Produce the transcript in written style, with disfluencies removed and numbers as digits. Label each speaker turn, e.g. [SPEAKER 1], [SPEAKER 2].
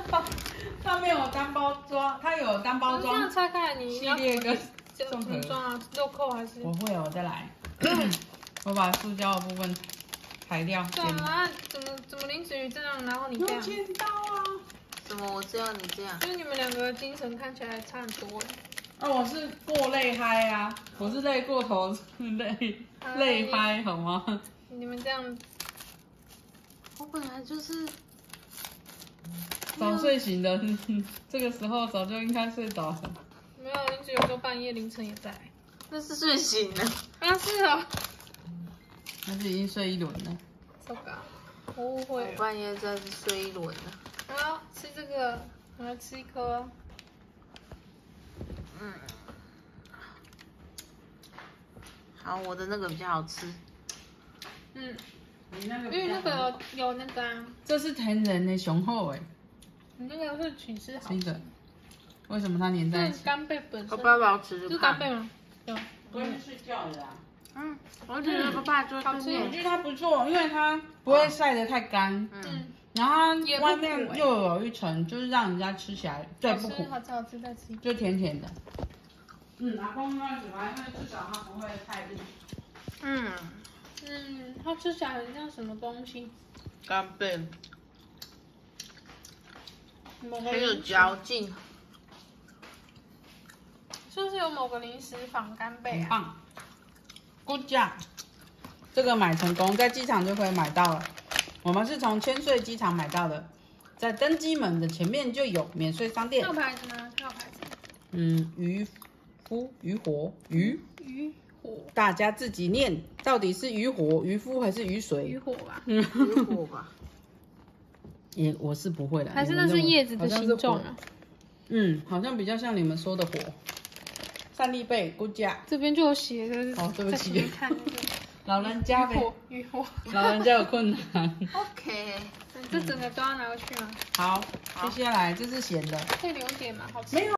[SPEAKER 1] 它没有单包装，它有单包装。
[SPEAKER 2] 这样拆开来你
[SPEAKER 1] 系列跟
[SPEAKER 2] 怎么装啊？6扣还是？
[SPEAKER 1] 我会哦，我再来。我把塑胶的部分裁掉。
[SPEAKER 2] 对啊，怎么林子瑜这样，然后你这样？
[SPEAKER 1] 剪刀啊！
[SPEAKER 3] 怎么我这样你这样？
[SPEAKER 2] 就是你们两个精神看起来差很多哎。
[SPEAKER 1] 我是过累嗨啊，我是累过头，累嗨好吗？
[SPEAKER 2] 你们这样，
[SPEAKER 3] 我本来就是
[SPEAKER 1] 早睡醒的，这个时候早就应该睡着了。
[SPEAKER 2] 没有林子瑜有时候半夜凌晨也在。
[SPEAKER 3] 那是睡醒了。
[SPEAKER 2] 啊，是哦。
[SPEAKER 1] 但是已经睡一轮了。
[SPEAKER 2] 糟糕，我误会了。
[SPEAKER 3] 我半夜再睡一轮了。
[SPEAKER 2] 好，吃这个，我来吃一颗。
[SPEAKER 3] 好，我的那个比较好吃。
[SPEAKER 1] 你那个
[SPEAKER 2] 因为那个有那个啊。
[SPEAKER 1] 这是天然的雄厚哎。
[SPEAKER 2] 你那个是取吃好吃。
[SPEAKER 1] 这个为什么它粘在一起？
[SPEAKER 2] 干贝本身。
[SPEAKER 3] 我爸爸要吃
[SPEAKER 2] 是
[SPEAKER 3] 就
[SPEAKER 2] 干贝吗？有。
[SPEAKER 1] 不会睡觉的啦。
[SPEAKER 3] 我觉得爸爸就
[SPEAKER 2] 好吃
[SPEAKER 1] 我觉得它不错，因为它不会晒得太干。然后它外面又有一层，就是让人家吃起来最不苦，
[SPEAKER 2] 好吃，再吃一个。
[SPEAKER 1] 就甜甜的。阿公那喜欢，因为至少它不会太硬。
[SPEAKER 2] 它吃起来很像什么东西？
[SPEAKER 3] 干贝，很有
[SPEAKER 2] 某个零食
[SPEAKER 3] 嚼劲。
[SPEAKER 2] 是不是有某个零食仿干贝啊？
[SPEAKER 1] 很棒，Good job！这个买成功，在机场就可以买到了。我们是从千岁机场买到的，在登机门的前面就有免税商店。
[SPEAKER 2] 它有牌子吗？它有牌子。
[SPEAKER 1] 渔夫、渔火、渔
[SPEAKER 2] 火，
[SPEAKER 1] 大家自己念，到底是渔火、渔夫还是渔水？
[SPEAKER 2] 渔火吧。
[SPEAKER 3] 渔火吧。
[SPEAKER 1] 我是不会的。
[SPEAKER 2] 还是那是叶子的形状啊？
[SPEAKER 1] 好像比较像你们说的火。三粒贝，Good job！
[SPEAKER 2] 这边就有写的。
[SPEAKER 1] 哦，对不起。
[SPEAKER 2] 看那个。
[SPEAKER 1] 老人家呗。
[SPEAKER 2] 渔火。
[SPEAKER 1] 老人家有困难。
[SPEAKER 3] OK。
[SPEAKER 2] 这整个都要拿回去吗？
[SPEAKER 1] 好，接下来这是咸的。
[SPEAKER 2] 可以留一点吗？好吃。
[SPEAKER 1] 没有。